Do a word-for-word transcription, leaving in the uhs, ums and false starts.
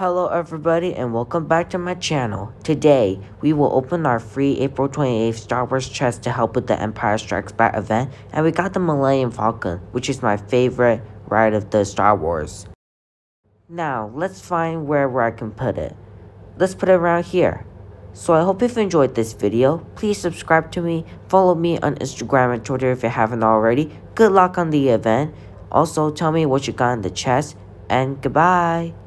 Hello everybody and welcome back to my channel. Today, we will open our free April twenty-eighth Star Wars chest to help with the Empire Strikes Back event, and we got the Millennium Falcon, which is my favorite ride of the Star Wars. Now, let's find wherever I can put it. Let's put it around here. So I hope you've enjoyed this video. Please subscribe to me, follow me on Instagram and Twitter if you haven't already. Good luck on the event. Also, tell me what you got in the chest, and goodbye.